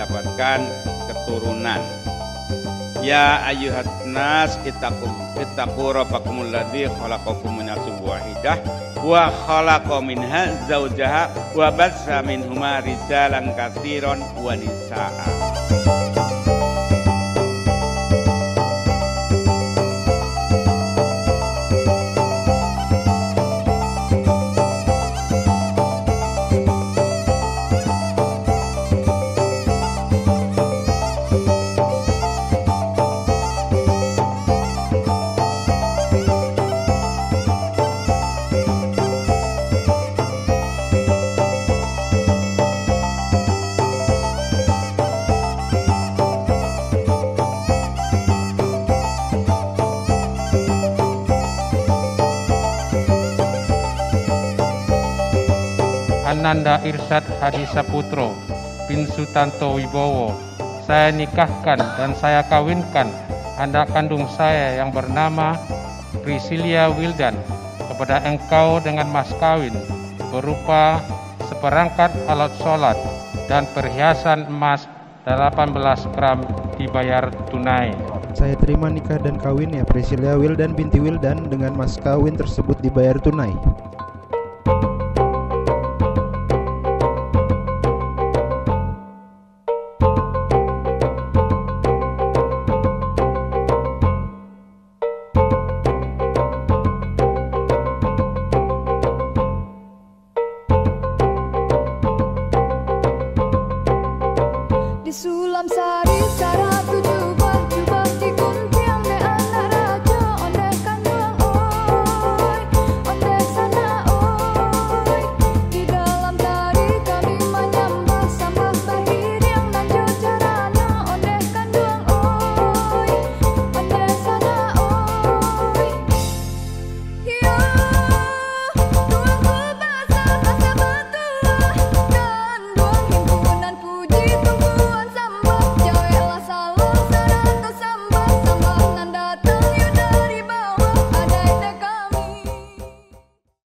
mendapatkan keturunan. Ya ayyuhan nas ittaqu rabbakumul ladzi khalaqakum min nafsin wahidah wa khalaqa minha zawjaha wa bassa minhuma rijalan katsiran wa nisaa. Ananda Irsyad Hadi Saputro bin Sutanto Wibowo, saya nikahkan dan saya kawinkan anak kandung saya yang bernama Priscilia Wildan kepada engkau dengan mas kawin berupa seperangkat alat sholat dan perhiasan emas 18 gram dibayar tunai. Saya terima nikah dan kawinnya Priscilia Wildan binti Wildan dengan mas kawin tersebut dibayar tunai.